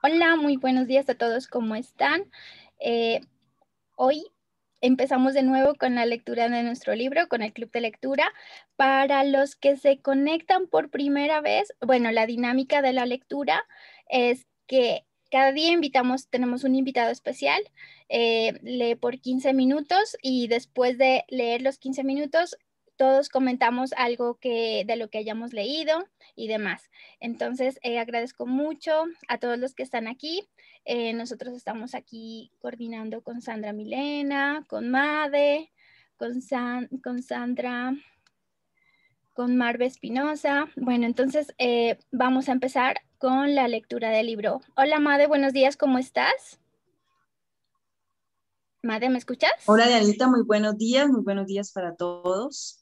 Hola, muy buenos días a todos, ¿cómo están? Eh, Hoy empezamos de nuevo con la lectura de nuestro libro, con el club de lectura. Para los que se conectan por primera vez, bueno, la dinámica de la lectura es que cada día tenemos un invitado especial, lee por 15 minutos y después de leer los 15 minutos, todos comentamos algo de lo que hayamos leído y demás. Entonces, agradezco mucho a todos los que están aquí. Nosotros estamos aquí coordinando con Sandra Milena, con Made, con Sandra, con Marve Espinosa. Bueno, entonces vamos a empezar con la lectura del libro. Hola Made, buenos días, ¿cómo estás? Made, ¿me escuchas? Hola Dianita, muy buenos días para todos.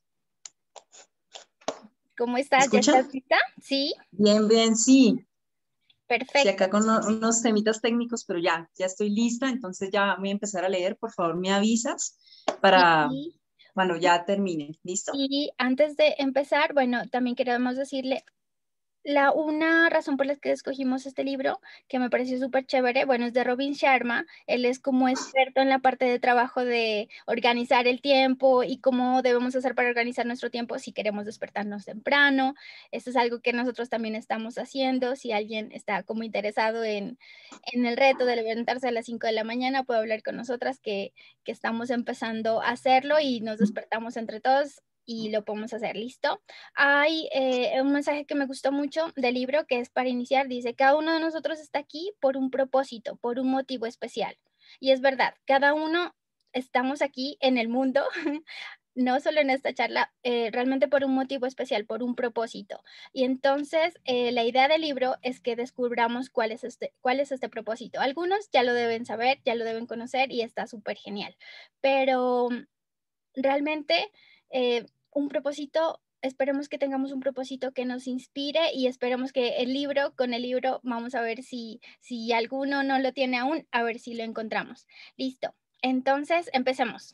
¿Cómo ¿Me estás? ¿Ya estás escuchan? lista? Sí, Bien, bien, sí. Sí, perfecto. acá con unos temitas técnicos, pero ya estoy lista, entonces ya voy a empezar a leer. Por favor, me avisas para Sí. cuando ya termine. ¿Listo? Y antes de empezar, bueno, también queremos decirle una razón por la que escogimos este libro, que me pareció súper chévere, bueno, es de Robin Sharma. Él es como experto en la parte de trabajo de organizar el tiempo y cómo debemos hacer para organizar nuestro tiempo si queremos despertarnos temprano. Esto es algo que nosotros también estamos haciendo. Si alguien está como interesado en el reto de levantarse a las 5 de la mañana, puede hablar con nosotras que estamos empezando a hacerlo y nos despertamos entre todos y lo podemos hacer. ¿Listo? Hay un mensaje que me gustó mucho del libro que es para iniciar. Dice, cada uno de nosotros está aquí por un propósito, por un motivo especial. Y es verdad, cada uno estamos aquí en el mundo, no solo en esta charla, realmente por un motivo especial, por un propósito. Y entonces la idea del libro es que descubramos cuál es este propósito. Algunos ya lo deben saber, ya lo deben conocer y está súper genial. Pero realmente un propósito, esperemos que tengamos un propósito que nos inspire y esperemos que con el libro, vamos a ver si alguno no lo tiene aún, a ver si lo encontramos. Listo. Entonces, empecemos.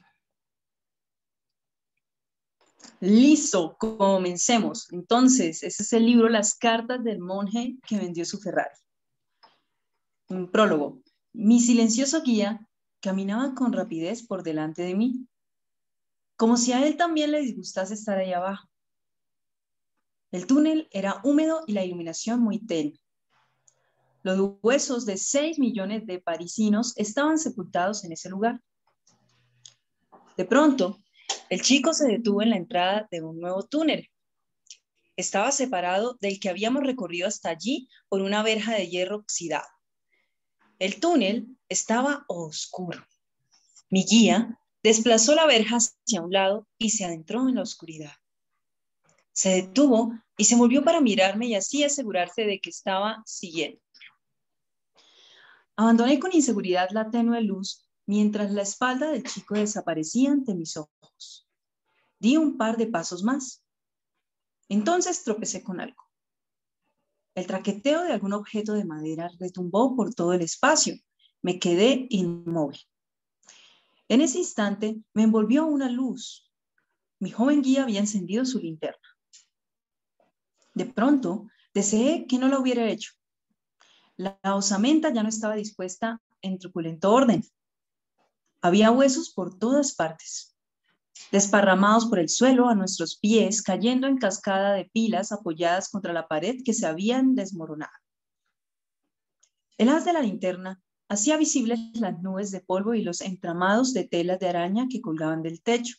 Listo, comencemos. Entonces, este es el libro Las cartas del monje que vendió su Ferrari. Un prólogo. Mi silencioso guía caminaba con rapidez por delante de mí, como si a él también le disgustase estar ahí abajo. El túnel era húmedo y la iluminación muy tenue. Los huesos de 6 millones de parisinos estaban sepultados en ese lugar. De pronto, el chico se detuvo en la entrada de un nuevo túnel. Estaba separado del que habíamos recorrido hasta allí por una verja de hierro oxidado. El túnel estaba oscuro. Mi guía desplazó la verja hacia un lado y se adentró en la oscuridad. Se detuvo y se volvió para mirarme y así asegurarse de que estaba siguiendo. Abandoné con inseguridad la tenue luz mientras la espalda del chico desaparecía ante mis ojos. Di un par de pasos más. Entonces tropecé con algo. El traqueteo de algún objeto de madera retumbó por todo el espacio. Me quedé inmóvil. En ese instante me envolvió una luz. Mi joven guía había encendido su linterna. De pronto, deseé que no lo hubiera hecho. La osamenta ya no estaba dispuesta en truculento orden. Había huesos por todas partes, desparramados por el suelo a nuestros pies, cayendo en cascada de pilas apoyadas contra la pared que se habían desmoronado. El haz de la linterna hacía visibles las nubes de polvo y los entramados de telas de araña que colgaban del techo.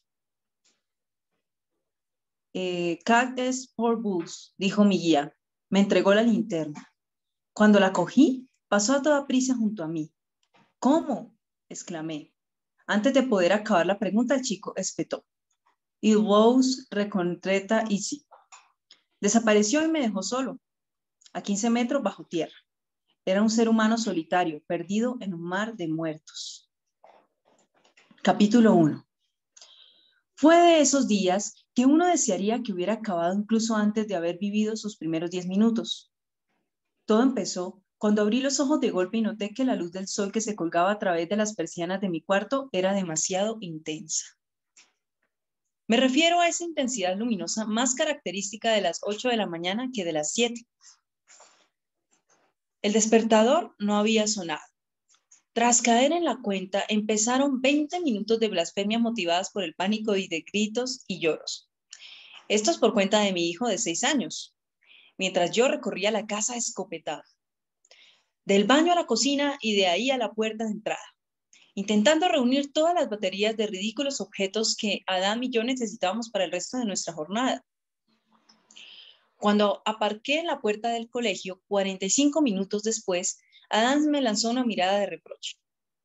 Cactus for Bulls, dijo mi guía. Me entregó la linterna. Cuando la cogí, pasó a toda prisa junto a mí. ¿Cómo? Exclamé. Antes de poder acabar la pregunta, el chico espetó. It was recontreta easy. Desapareció y me dejó solo, a 15 metros bajo tierra. Era un ser humano solitario, perdido en un mar de muertos. Capítulo 1. Fue de esos días que uno desearía que hubiera acabado incluso antes de haber vivido sus primeros 10 minutos. Todo empezó cuando abrí los ojos de golpe y noté que la luz del sol que se colgaba a través de las persianas de mi cuarto era demasiado intensa. Me refiero a esa intensidad luminosa más característica de las 8 de la mañana que de las 7. El despertador no había sonado. Tras caer en la cuenta, empezaron 20 minutos de blasfemia motivadas por el pánico y de gritos y lloros. Estos por cuenta de mi hijo de 6 años, mientras yo recorría la casa escopetada. Del baño a la cocina y de ahí a la puerta de entrada, intentando reunir todas las baterías de ridículos objetos que Adam y yo necesitábamos para el resto de nuestra jornada. Cuando aparqué en la puerta del colegio, 45 minutos después, Adam me lanzó una mirada de reproche.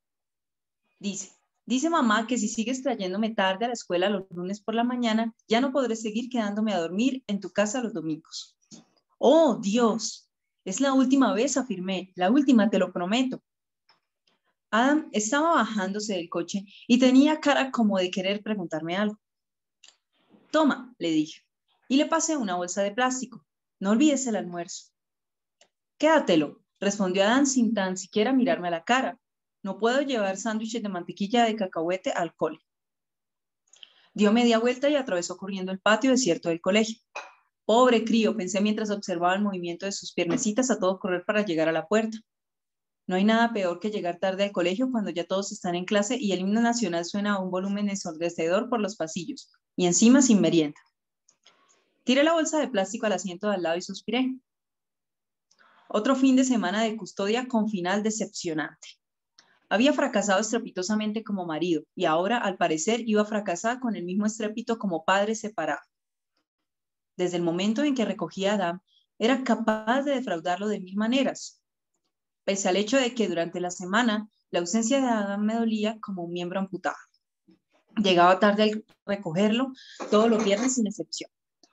Dice mamá que si sigues trayéndome tarde a la escuela los lunes por la mañana, ya no podré seguir quedándome a dormir en tu casa los domingos. Oh, Dios, es la última vez, afirmé, la última, te lo prometo. Adam estaba bajándose del coche y tenía cara como de querer preguntarme algo. Toma, le dije, y le pasé una bolsa de plástico. No olvides el almuerzo. Quédatelo, respondió Adam sin tan siquiera mirarme a la cara. No puedo llevar sándwiches de mantequilla de cacahuete al cole. Dio media vuelta y atravesó corriendo el patio desierto del colegio. Pobre crío, pensé mientras observaba el movimiento de sus piernecitas a todo correr para llegar a la puerta. No hay nada peor que llegar tarde al colegio cuando ya todos están en clase y el himno nacional suena a un volumen ensordecedor por los pasillos, y encima sin merienda. Tiré la bolsa de plástico al asiento de al lado y suspiré. Otro fin de semana de custodia con final decepcionante. Había fracasado estrepitosamente como marido y ahora, al parecer, iba a fracasar con el mismo estrépito como padre separado. Desde el momento en que recogí a Adam, era capaz de defraudarlo de 1000 maneras. Pese al hecho de que durante la semana la ausencia de Adam me dolía como un miembro amputado. Llegaba tarde al recogerlo todos los viernes sin excepción.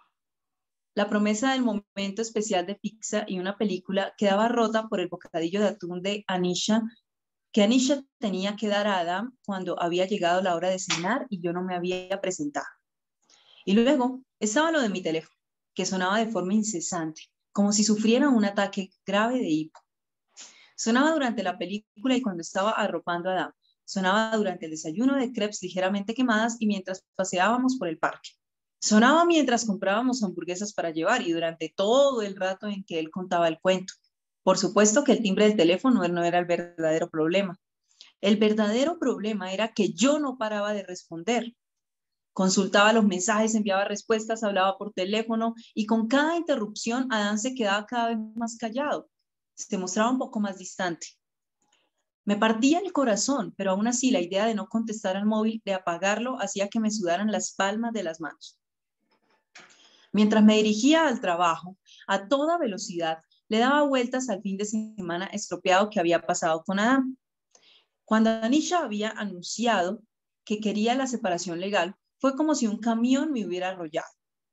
La promesa del momento especial de pizza y una película quedaba rota por el bocadillo de atún de Anisha, que Anisha tenía que dar a Adam cuando había llegado la hora de cenar y yo no me había presentado. Y luego estaba lo de mi teléfono, que sonaba de forma incesante, como si sufriera un ataque grave de hipo. Sonaba durante la película y cuando estaba arropando a Adam. Sonaba durante el desayuno de crepes ligeramente quemadas y mientras paseábamos por el parque. Sonaba mientras comprábamos hamburguesas para llevar y durante todo el rato en que él contaba el cuento. Por supuesto que el timbre del teléfono no era el verdadero problema. El verdadero problema era que yo no paraba de responder. Consultaba los mensajes, enviaba respuestas, hablaba por teléfono y con cada interrupción Adán se quedaba cada vez más callado. Se mostraba un poco más distante. Me partía el corazón, pero aún así la idea de no contestar al móvil, de apagarlo, hacía que me sudaran las palmas de las manos. Mientras me dirigía al trabajo, a toda velocidad, le daba vueltas al fin de semana estropeado que había pasado con Adam. Cuando Anisha había anunciado que quería la separación legal, fue como si un camión me hubiera arrollado.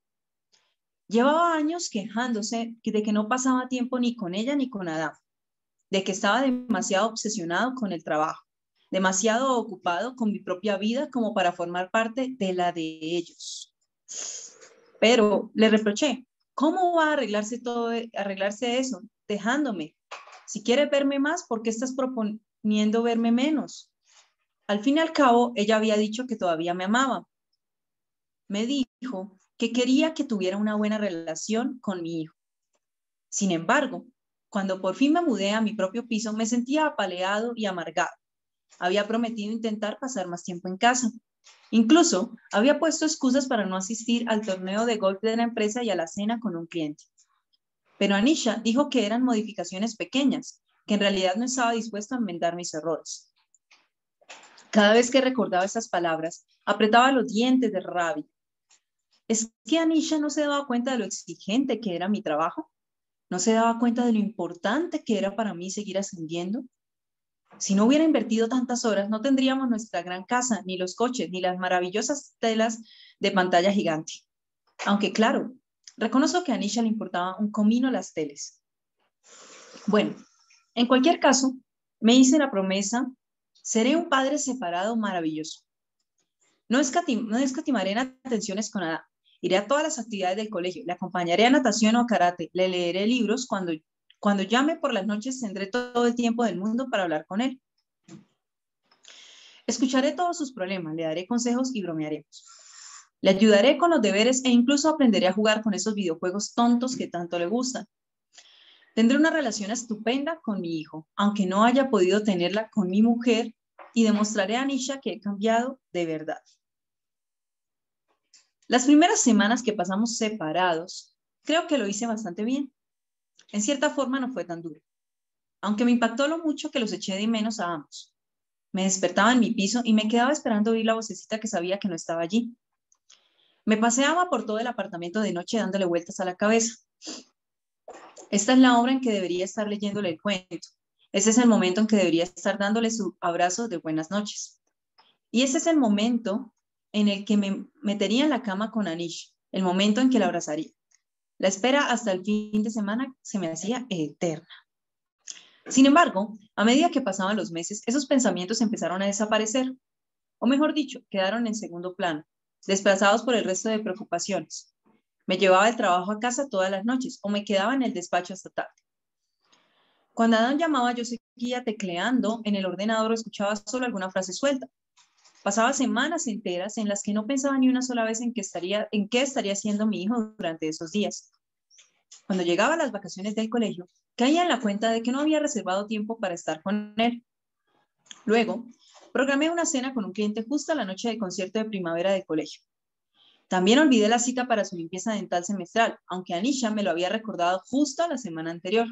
Llevaba años quejándose de que no pasaba tiempo ni con ella ni con Adam, de que estaba demasiado obsesionado con el trabajo, demasiado ocupado con mi propia vida como para formar parte de la de ellos. Pero le reproché, ¿cómo va a arreglarse eso? Dejándome. Si quieres verme más, ¿por qué estás proponiendo verme menos? Al fin y al cabo, ella había dicho que todavía me amaba. Me dijo que quería que tuviera una buena relación con mi hijo. Sin embargo, cuando por fin me mudé a mi propio piso, me sentía apaleado y amargado. Había prometido intentar pasar más tiempo en casa. Incluso había puesto excusas para no asistir al torneo de golf de la empresa y a la cena con un cliente. Pero Anisha dijo que eran modificaciones pequeñas, que en realidad no estaba dispuesto a enmendar mis errores. Cada vez que recordaba esas palabras, apretaba los dientes de rabia. ¿Es que Anisha no se daba cuenta de lo exigente que era mi trabajo? ¿No se daba cuenta de lo importante que era para mí seguir ascendiendo? Si no hubiera invertido tantas horas, no tendríamos nuestra gran casa, ni los coches, ni las maravillosas telas de pantalla gigante. Aunque claro, reconozco que a Anisha le importaba un comino las teles. Bueno, en cualquier caso, me hice la promesa, seré un padre separado maravilloso. No escatimaré en atenciones con nada. Iré a todas las actividades del colegio, le acompañaré a natación o karate, le leeré libros. Cuando llame por las noches tendré todo el tiempo del mundo para hablar con él. Escucharé todos sus problemas, le daré consejos y bromearemos. Le ayudaré con los deberes e incluso aprenderé a jugar con esos videojuegos tontos que tanto le gustan. Tendré una relación estupenda con mi hijo, aunque no haya podido tenerla con mi mujer, y demostraré a Anisha que he cambiado de verdad. Las primeras semanas que pasamos separados, creo que lo hice bastante bien. En cierta forma no fue tan duro, aunque me impactó lo mucho que los eché de menos a ambos. Me despertaba en mi piso y me quedaba esperando oír la vocecita que sabía que no estaba allí. Me paseaba por todo el apartamento de noche dándole vueltas a la cabeza. Esta es la hora en que debería estar leyéndole el cuento. Ese es el momento en que debería estar dándole su abrazo de buenas noches. Y ese es el momento en el que me metería en la cama con Anish, el momento en que la abrazaría. La espera hasta el fin de semana se me hacía eterna. Sin embargo, a medida que pasaban los meses, esos pensamientos empezaron a desaparecer, o mejor dicho, quedaron en segundo plano, desplazados por el resto de preocupaciones. Me llevaba el trabajo a casa todas las noches o me quedaba en el despacho hasta tarde. Cuando Adán llamaba, yo seguía tecleando en el ordenador o escuchaba solo alguna frase suelta. Pasaba semanas enteras en las que no pensaba ni una sola vez en qué estaría haciendo mi hijo durante esos días. Cuando llegaba a las vacaciones del colegio, caía en la cuenta de que no había reservado tiempo para estar con él. Luego, programé una cena con un cliente justo a la noche del concierto de primavera del colegio. También olvidé la cita para su limpieza dental semestral, aunque Anisha me lo había recordado justo la semana anterior.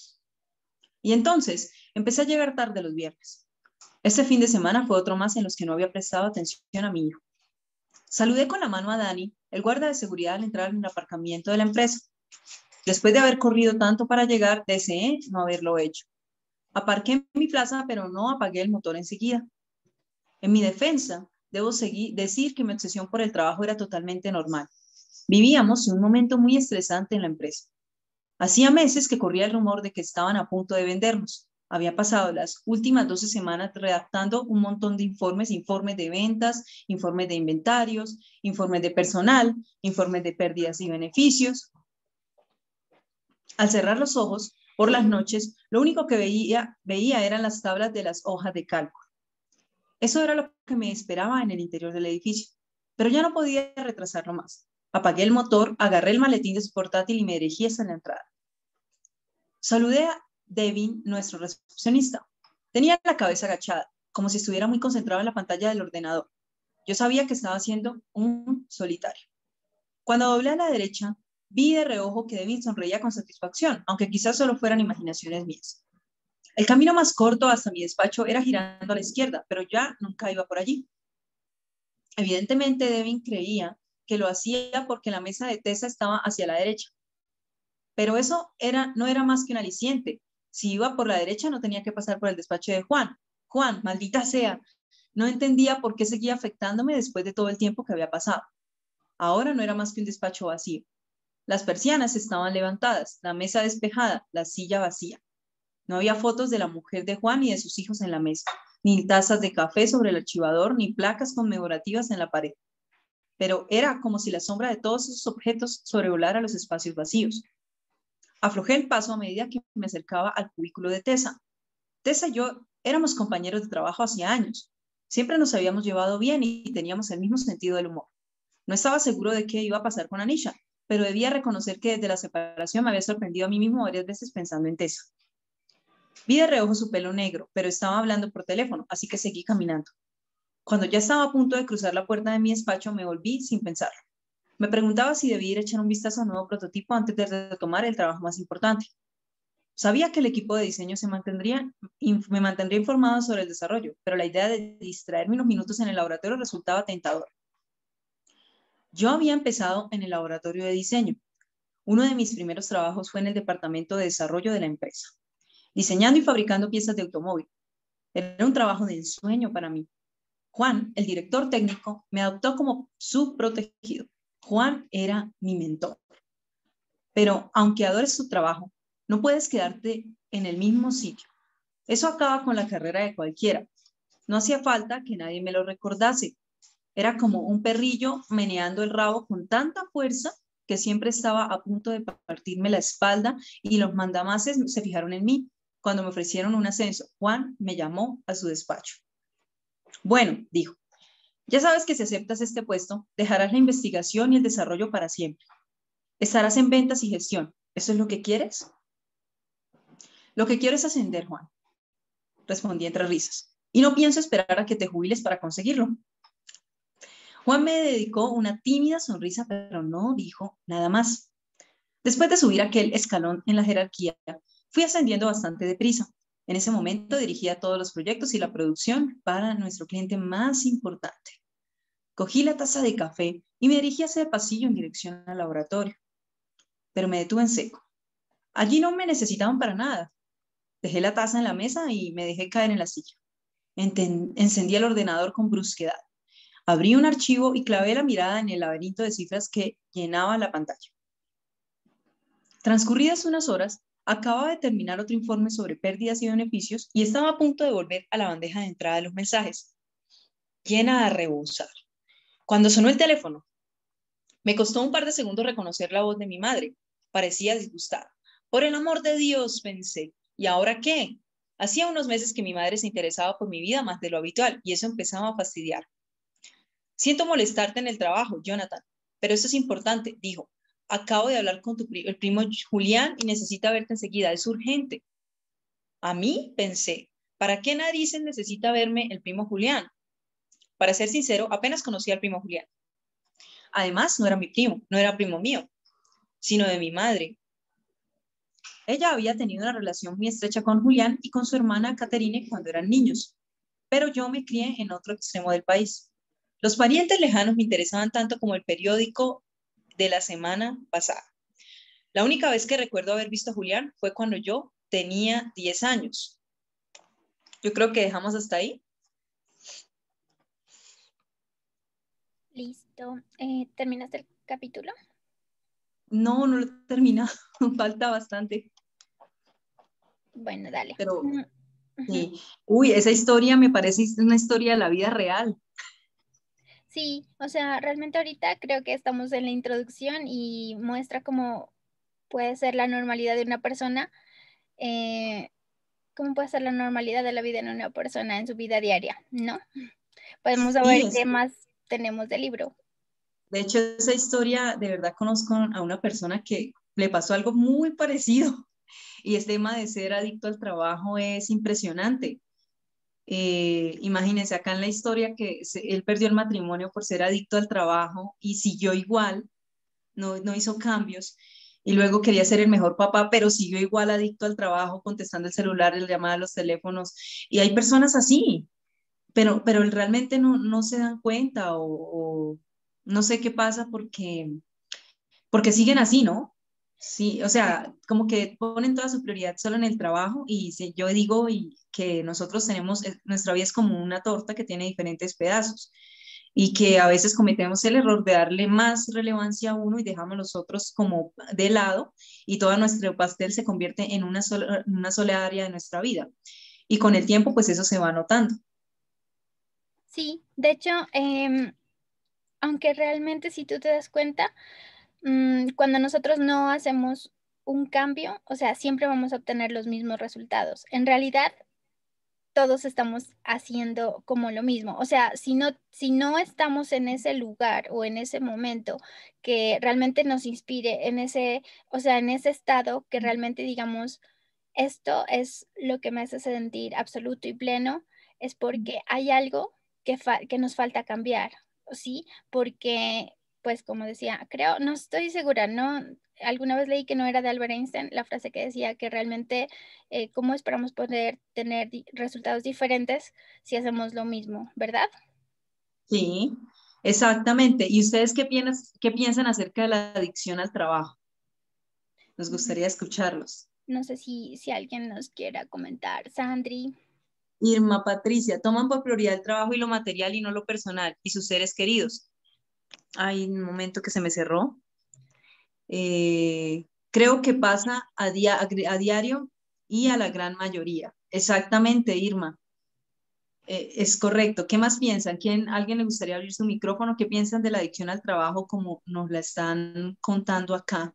Y entonces empecé a llegar tarde los viernes. Este fin de semana fue otro más en los que no había prestado atención a mi hijo. Saludé con la mano a Dani, el guarda de seguridad al entrar en el aparcamiento de la empresa. Después de haber corrido tanto para llegar, deseé no haberlo hecho. Aparqué en mi plaza, pero no apagué el motor enseguida. En mi defensa, debo decir que mi obsesión por el trabajo era totalmente normal. Vivíamos un momento muy estresante en la empresa. Hacía meses que corría el rumor de que estaban a punto de vendernos. Había pasado las últimas 12 semanas redactando un montón de informes de ventas, informes de inventarios, informes de personal, informes de pérdidas y beneficios. Al cerrar los ojos, por las noches, lo único que veía eran las tablas de las hojas de cálculo. Eso era lo que me esperaba en el interior del edificio, pero ya no podía retrasarlo más. Apagué el motor, agarré el maletín de su portátil y me dirigí hacia la entrada. Saludé a Devin, nuestro recepcionista. Tenía la cabeza agachada, como si estuviera muy concentrado en la pantalla del ordenador. Yo sabía que estaba haciendo un solitario. Cuando doblé a la derecha, vi de reojo que Devin sonreía con satisfacción, aunque quizás solo fueran imaginaciones mías. El camino más corto hasta mi despacho era girando a la izquierda, pero ya nunca iba por allí. Evidentemente, Devin creía que lo hacía porque la mesa de Tessa estaba hacia la derecha. Pero eso no era más que un aliciente. Si iba por la derecha, no tenía que pasar por el despacho de Juan. Juan, maldita sea. No entendía por qué seguía afectándome después de todo el tiempo que había pasado. Ahora no era más que un despacho vacío. Las persianas estaban levantadas, la mesa despejada, la silla vacía. No había fotos de la mujer de Juan ni de sus hijos en la mesa, ni tazas de café sobre el archivador, ni placas conmemorativas en la pared. Pero era como si la sombra de todos esos objetos sobrevolara los espacios vacíos. Aflojé el paso a medida que me acercaba al cubículo de Tessa. Tessa y yo éramos compañeros de trabajo hacía años. Siempre nos habíamos llevado bien y teníamos el mismo sentido del humor. No estaba seguro de qué iba a pasar con Anisha, pero debía reconocer que desde la separación me había sorprendido a mí mismo varias veces pensando en Tessa. Vi de reojo su pelo negro, pero estaba hablando por teléfono, así que seguí caminando. Cuando ya estaba a punto de cruzar la puerta de mi despacho, me volví sin pensarlo. Me preguntaba si debía ir a echar un vistazo al nuevo prototipo antes de retomar el trabajo más importante. Sabía que el equipo de diseño me mantendría informado sobre el desarrollo, pero la idea de distraerme unos minutos en el laboratorio resultaba tentadora. Yo había empezado en el laboratorio de diseño. Uno de mis primeros trabajos fue en el departamento de desarrollo de la empresa, diseñando y fabricando piezas de automóvil. Era un trabajo de ensueño para mí. Juan, el director técnico, me adoptó como su protegido. Juan era mi mentor. Pero aunque adores su trabajo, no puedes quedarte en el mismo sitio. Eso acaba con la carrera de cualquiera. No hacía falta que nadie me lo recordase. Era como un perrillo meneando el rabo con tanta fuerza que siempre estaba a punto de partirme la espalda y los mandamases se fijaron en mí. Cuando me ofrecieron un ascenso, Juan me llamó a su despacho. Bueno, dijo, ya sabes que si aceptas este puesto, dejarás la investigación y el desarrollo para siempre. Estarás en ventas y gestión. ¿Eso es lo que quieres? Lo que quiero es ascender, Juan, respondí entre risas, y no pienso esperar a que te jubiles para conseguirlo. Juan me dedicó una tímida sonrisa, pero no dijo nada más. Después de subir aquel escalón en la jerarquía, fui ascendiendo bastante deprisa. En ese momento dirigía todos los proyectos y la producción para nuestro cliente más importante. Cogí la taza de café y me dirigí hacia el pasillo en dirección al laboratorio, pero me detuve en seco. Allí no me necesitaban para nada. Dejé la taza en la mesa y me dejé caer en la silla. Encendí el ordenador con brusquedad. Abrí un archivo y clavé la mirada en el laberinto de cifras que llenaba la pantalla. Transcurridas unas horas, acababa de terminar otro informe sobre pérdidas y beneficios y estaba a punto de volver a la bandeja de entrada de los mensajes, llena a rebosar. Cuando sonó el teléfono, me costó un par de segundos reconocer la voz de mi madre. Parecía disgustada. Por el amor de Dios, pensé. ¿Y ahora qué? Hacía unos meses que mi madre se interesaba por mi vida más de lo habitual y eso empezaba a fastidiar. Siento molestarte en el trabajo, Jonathan, pero esto es importante, dijo. Acabo de hablar con el primo Julián y necesita verte enseguida, es urgente. A mí, pensé, ¿para qué narices necesita verme el primo Julián? Para ser sincero, apenas conocí al primo Julián. Además, no era mi primo, no era primo mío, sino de mi madre. Ella había tenido una relación muy estrecha con Julián y con su hermana Caterine cuando eran niños, pero yo me crié en otro extremo del país. Los parientes lejanos me interesaban tanto como el periódico de la semana pasada. La única vez que recuerdo haber visto a Julián fue cuando yo tenía 10 años. Yo creo que dejamos hasta ahí. Listo. ¿Terminaste el capítulo? No, no lo he terminado. Falta bastante. Bueno, dale. Pero Ujú. sí. Uy, esa historia me parece una historia de la vida real. Sí, o sea, realmente ahorita creo que estamos en la introducción y muestra cómo puede ser la normalidad de una persona, eh, cómo puede ser la normalidad de la vida en una persona en su vida diaria, ¿no? Podemos Sí, saber qué más tenemos del libro. de hecho, esa historia, de verdad conozco a una persona que le pasó algo muy parecido y este tema de ser adicto al trabajo es impresionante. Imagínense acá en la historia que él perdió el matrimonio por ser adicto al trabajo y siguió igual, no hizo cambios. Y luego quería ser el mejor papá, pero siguió igual adicto al trabajo, contestando el celular, el llamada a los teléfonos. Y hay personas así, pero realmente no se dan cuenta o no sé qué pasa porque siguen así, ¿no? Sí, o sea, como que ponen toda su prioridad solo en el trabajo y yo digo que nosotros tenemos, nuestra vida es como una torta que tiene diferentes pedazos y que a veces cometemos el error de darle más relevancia a uno y dejamos a los otros como de lado y todo nuestro pastel se convierte en una sola área de nuestra vida. Y con el tiempo, pues eso se va notando. Sí, de hecho, aunque realmente si tú te das cuenta, cuando nosotros no hacemos un cambio, o sea, siempre vamos a obtener los mismos resultados. En realidad, todos estamos haciendo como lo mismo. O sea, si no estamos en ese lugar o en ese momento que realmente nos inspire, en ese, o sea, en ese estado que realmente digamos, esto es lo que me hace sentir absoluto y pleno, es porque hay algo que nos falta cambiar, ¿sí? Porque, pues como decía, creo, no estoy segura, ¿no? Alguna vez leí que no era de Albert Einstein la frase que decía que realmente cómo esperamos poder tener resultados diferentes si hacemos lo mismo, ¿verdad? Sí, exactamente. ¿Y ustedes qué piensan acerca de la adicción al trabajo? Nos Mm, gustaría escucharlos. No sé si alguien nos quiera comentar. Sandri, Irma, Patricia, toman por prioridad el trabajo y lo material y no lo personal y sus seres queridos. Hay un momento que se me cerró. Creo que pasa a diario y a la gran mayoría. Exactamente, Irma. Es correcto. ¿Qué más piensan? ¿Alguien le gustaría abrir su micrófono? ¿Qué piensan de la adicción al trabajo como nos la están contando acá?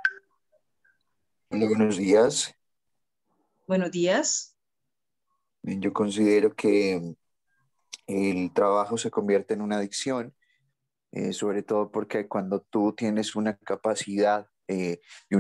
Hola, buenos días. Buenos días. Yo considero que el trabajo se convierte en una adicción, sobre todo porque cuando tú tienes una capacidad y un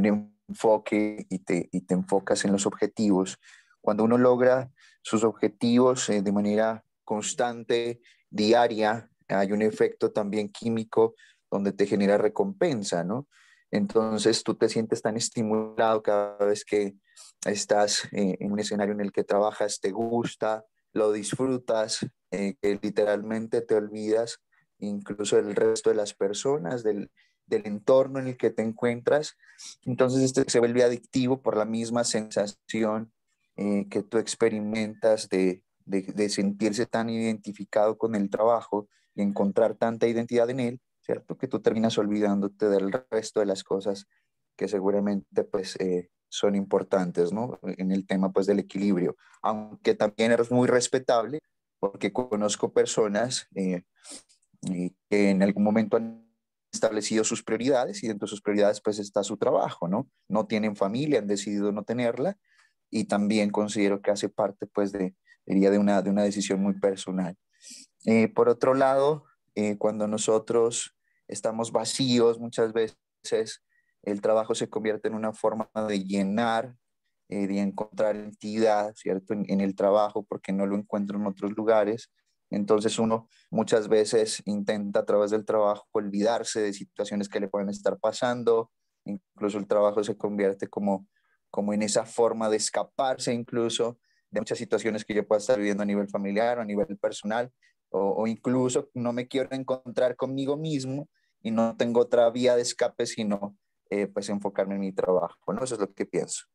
enfoque y te enfocas en los objetivos. Cuando uno logra sus objetivos de manera constante, diaria, hay un efecto también químico donde te genera recompensa, ¿no? Entonces tú te sientes tan estimulado cada vez que estás en un escenario en el que trabajas, te gusta, lo disfrutas, que literalmente te olvidas incluso del resto de las personas, del entorno en el que te encuentras. Entonces este se vuelve adictivo por la misma sensación que tú experimentas de sentirse tan identificado con el trabajo y encontrar tanta identidad en él, ¿cierto? Que tú terminas olvidándote del resto de las cosas que seguramente pues son importantes, ¿no? En el tema pues del equilibrio, aunque también es muy respetable porque conozco personas que en algún momento han establecido sus prioridades y dentro de sus prioridades pues está su trabajo, ¿no? No tienen familia, han decidido no tenerla y también considero que hace parte pues diría de una decisión muy personal. Por otro lado, cuando nosotros estamos vacíos, muchas veces el trabajo se convierte en una forma de llenar, de encontrar entidad, ¿cierto? En el trabajo, porque no lo encuentro en otros lugares. Entonces uno muchas veces intenta a través del trabajo olvidarse de situaciones que le pueden estar pasando. Incluso el trabajo se convierte como en esa forma de escaparse incluso de muchas situaciones que yo pueda estar viviendo a nivel familiar o a nivel personal o incluso no me quiero encontrar conmigo mismo y no tengo otra vía de escape sino pues enfocarme en mi trabajo, ¿no? Eso es lo que pienso.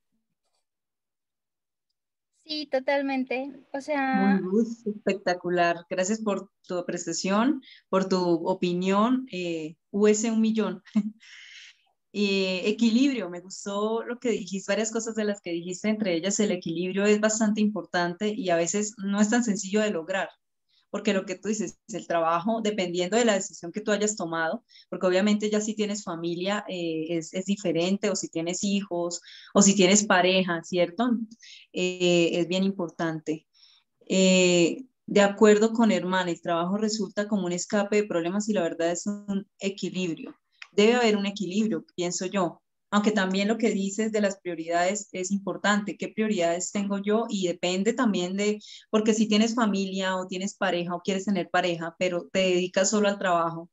Sí, totalmente. O sea, Muy good, espectacular. Gracias por tu apreciación, por tu opinión. US 1.000.000. Equilibrio, me gustó lo que dijiste, varias cosas de las que dijiste, entre ellas el equilibrio es bastante importante y a veces no es tan sencillo de lograr, porque lo que tú dices, el trabajo, dependiendo de la decisión que tú hayas tomado, porque obviamente ya si tienes familia es diferente, o si tienes hijos, o si tienes pareja, ¿cierto? Es bien importante. De acuerdo con Herman, el trabajo resulta como un escape de problemas y la verdad es un equilibrio. Debe haber un equilibrio, pienso yo. Aunque también lo que dices de las prioridades es importante. ¿Qué prioridades tengo yo? Y depende también de, porque si tienes familia o tienes pareja o quieres tener pareja, pero te dedicas solo al trabajo.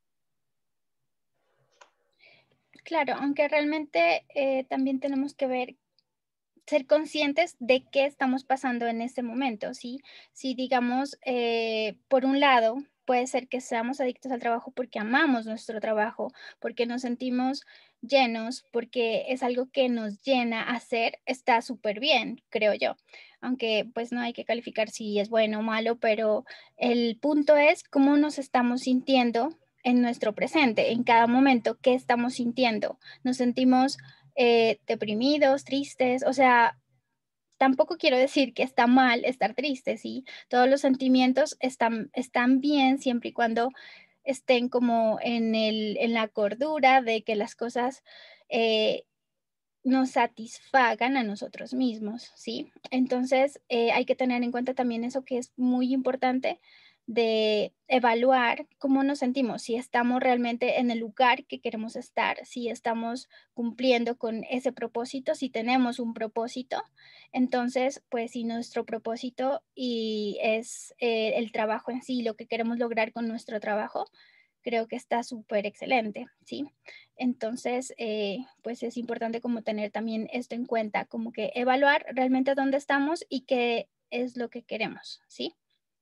claro, aunque realmente también tenemos que ver, ser conscientes de qué estamos pasando en este momento, ¿sí? Si digamos, por un lado, puede ser que seamos adictos al trabajo porque amamos nuestro trabajo, porque nos sentimos llenos, porque es algo que nos llena hacer, está súper bien, creo yo. Aunque pues no hay que calificar si es bueno o malo, pero el punto es cómo nos estamos sintiendo en nuestro presente, en cada momento, qué estamos sintiendo. Nos sentimos deprimidos, tristes, o sea, tampoco quiero decir que está mal estar triste, ¿sí? Todos los sentimientos están bien siempre y cuando estén como en la cordura de que las cosas eh, nos satisfagan a nosotros mismos, ¿sí? Entonces, hay que tener en cuenta también eso que es muy importante de evaluar cómo nos sentimos, si estamos realmente en el lugar que queremos estar, si estamos cumpliendo con ese propósito, si tenemos un propósito. Entonces, pues si nuestro propósito y es el trabajo en sí, lo que queremos lograr con nuestro trabajo, creo que está súper excelente, ¿sí? Entonces, pues es importante como tener también esto en cuenta, como que evaluar realmente dónde estamos y qué es lo que queremos, ¿sí?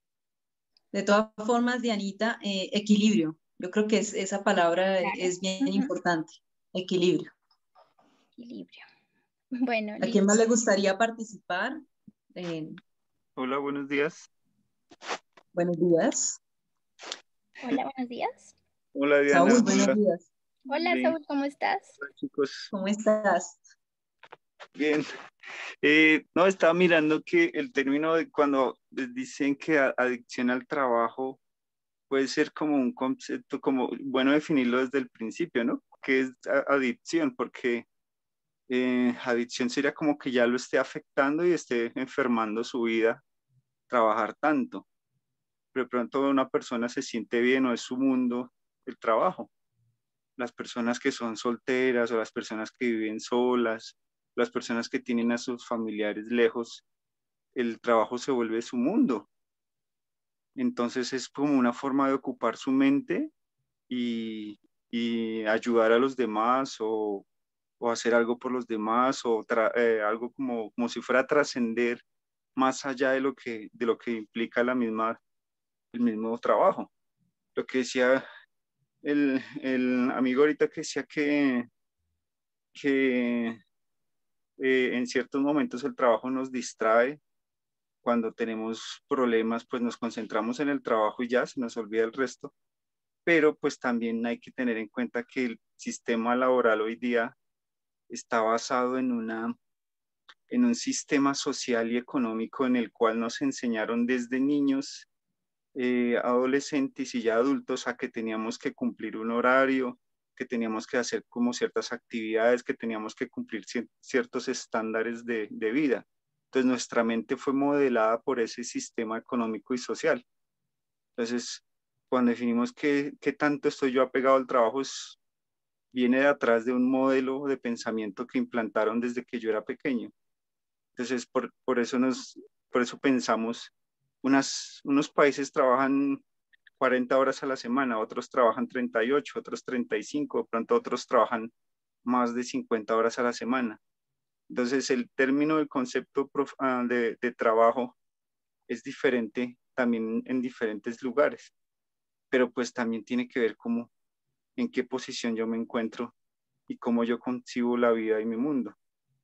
De todas formas, Dianita, equilibrio. Yo creo que esa palabra Claro. es bien Ujú. importante. Equilibrio. Equilibrio. Bueno, ¿A quién listo. más le gustaría participar? Eh, Hola, buenos días. Buenos días. Hola, buenos días. Hola, Diana. Saúl, buenos Hola, días. Hola, bien. Saúl, ¿cómo estás? Hola, chicos. ¿Cómo estás? Bien. No, estaba mirando que el término de cuando dicen que adicción al trabajo puede ser como un concepto, como bueno definirlo desde el principio, ¿no? ¿Qué es adicción? Porque adicción sería como que ya lo esté afectando y esté enfermando su vida, trabajar tanto. Pero de pronto una persona se siente bien o es su mundo, el trabajo. las personas que son solteras o las personas que viven solas, las personas que tienen a sus familiares lejos, el trabajo se vuelve su mundo. Entonces es como una forma de ocupar su mente y ayudar a los demás o hacer algo por los demás o algo como si fuera a trascender más allá de lo que implica el mismo trabajo. Lo que decía el amigo ahorita que decía que en ciertos momentos el trabajo nos distrae. Cuando tenemos problemas, pues nos concentramos en el trabajo y ya se nos olvida el resto. Pero pues también hay que tener en cuenta que el sistema laboral hoy día está basado en un sistema social y económico en el cual nos enseñaron desde niños, adolescentes y ya adultos a que teníamos que cumplir un horario, que teníamos que hacer como ciertas actividades, que teníamos que cumplir ciertos estándares de vida. Entonces nuestra mente fue modelada por ese sistema económico y social. Entonces, cuando definimos qué tanto estoy yo apegado al trabajo, viene de atrás de un modelo de pensamiento que implantaron desde que yo era pequeño. Entonces, por eso pensamos, unos países trabajan 40 horas a la semana, otros trabajan 38, otros 35, de pronto otros trabajan más de 50 horas a la semana. Entonces, el término, el concepto de trabajo es diferente también en diferentes lugares, pero pues también tiene que ver cómo, en qué posición yo me encuentro y cómo yo concibo la vida y mi mundo.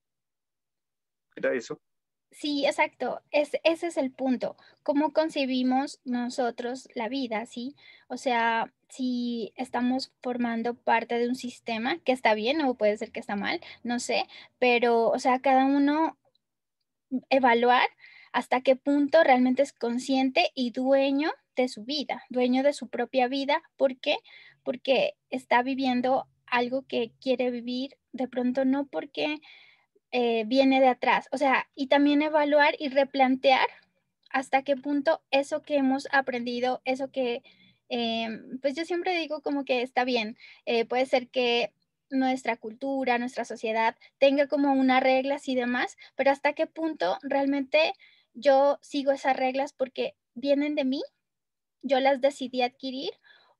Era eso. Sí, exacto. Ese es el punto. ¿Cómo concebimos nosotros la vida, sí? O sea, si estamos formando parte de un sistema que está bien o puede ser que está mal, no sé, pero, o sea, cada uno evaluar hasta qué punto realmente es consciente y dueño de su vida, dueño de su propia vida. ¿Por qué? Porque está viviendo algo que quiere vivir, de pronto no porque viene de atrás. O sea, y también evaluar y replantear hasta qué punto eso que hemos aprendido, eso que, pues yo siempre digo como que está bien, puede ser que nuestra cultura, nuestra sociedad tenga como unas reglas y demás, pero hasta qué punto realmente yo sigo esas reglas porque vienen de mí, yo las decidí adquirir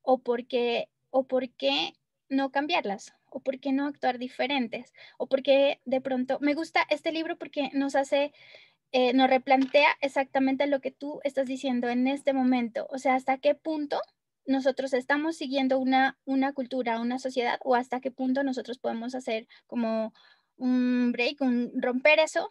o por qué no cambiarlas, o por qué no actuar diferentes, o porque de pronto me gusta este libro porque nos hace, nos replantea exactamente lo que tú estás diciendo en este momento, o sea, hasta qué punto nosotros estamos siguiendo una cultura, una sociedad, o hasta qué punto nosotros podemos hacer como un break, un romper eso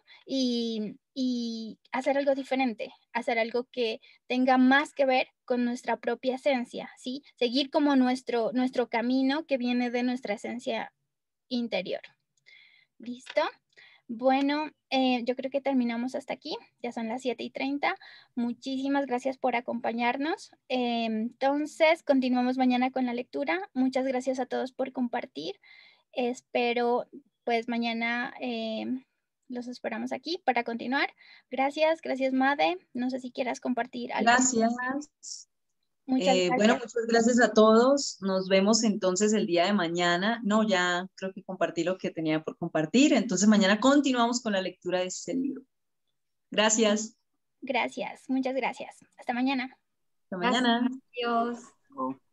y hacer algo diferente, hacer algo que tenga más que ver con nuestra propia esencia, ¿sí? Seguir como nuestro camino que viene de nuestra esencia interior. ¿Listo? Bueno, yo creo que terminamos hasta aquí. Ya son las 7:30. Muchísimas gracias por acompañarnos. Entonces, continuamos mañana con la lectura. Muchas gracias a todos por compartir. Espero, pues mañana los esperamos aquí para continuar. Gracias, gracias Made. No sé si quieras compartir algo. Gracias. Muchas gracias. Bueno, muchas gracias a todos. Nos vemos entonces el día de mañana. No, ya creo que compartí lo que tenía por compartir. Entonces mañana continuamos con la lectura de este libro. Gracias. Gracias, muchas gracias. Hasta mañana. Hasta mañana. Adiós. Oh.